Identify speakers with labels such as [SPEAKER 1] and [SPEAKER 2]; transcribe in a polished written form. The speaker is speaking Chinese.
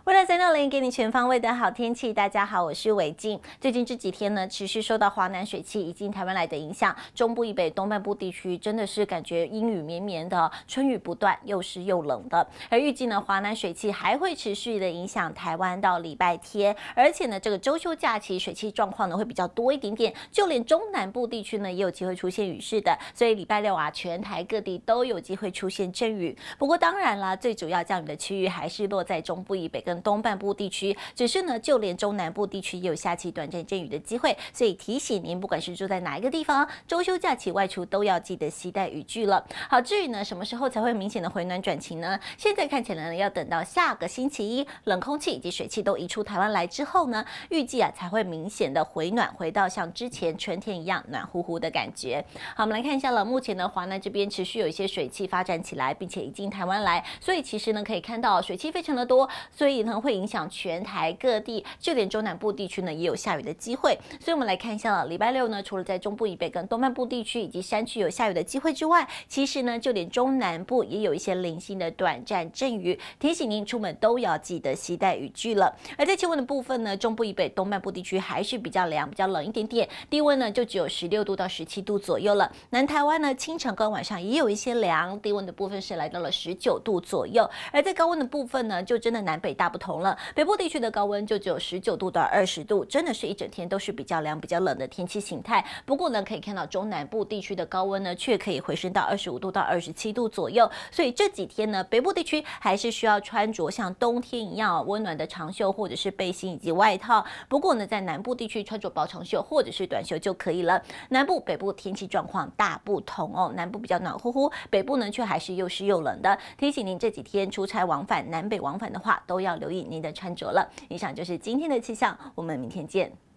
[SPEAKER 1] 为了360给你全方位的好天气，大家好，我是伟静。最近这几天呢，持续受到华南水汽以及台湾来的影响，中部以北、东半部地区真的是感觉阴雨绵绵的，春雨不断，又湿又冷的。而预计呢，华南水汽还会持续的影响台湾到礼拜天，而且呢，这个周休假期水汽状况呢会比较多一点点，就连中南部地区呢也有机会出现雨势的。所以礼拜六啊，全台各地都有机会出现阵雨。不过当然啦，最主要降雨的区域还是落在中部以北跟东半部地区，只是呢，就连中南部地区也有下起短暂阵雨的机会，所以提醒您，不管是住在哪一个地方，周休假期外出都要记得携带雨具了。好，至于呢，什么时候才会明显的回暖转晴呢？现在看起来呢，要等到下个星期一，冷空气以及水汽都移出台湾来之后呢，预计啊才会明显的回暖，回到像之前春天一样暖乎乎的感觉。好，我们来看一下了，目前呢，华南这边持续有一些水汽发展起来，并且移进台湾来，所以其实呢，可以看到水汽非常的多，所以呢会影响全台各地，就连中南部地区呢也有下雨的机会。所以我们来看一下了，礼拜六呢，除了在中部以北跟东半部地区以及山区有下雨的机会之外，其实呢，就连中南部也有一些零星的短暂阵雨，提醒您出门都要记得携带雨具了。而在气温的部分呢，中部以北、东半部地区还是比较凉、比较冷一点点，低温呢就只有16度到17度左右了。南台湾呢，清晨跟晚上也有一些凉，低温的部分是来到了19度左右。而在高温的部分呢，就真的南北大不同了。北部地区的高温就只有19度到20度，真的是一整天都是比较凉、比较冷的天气形态。不过呢，可以看到中南部地区的高温呢，却可以回升到25度到27度左右。所以这几天呢，北部地区还是需要穿着像冬天一样温暖的长袖或者是背心以及外套。不过呢，在南部地区穿着薄长袖或者是短袖就可以了。南部、北部天气状况大不同哦，南部比较暖乎乎，北部呢却还是又湿又冷的。提醒您这几天出差往返、南北往返的话，都要留意您的穿着了。以上就是今天的气象，我们明天见。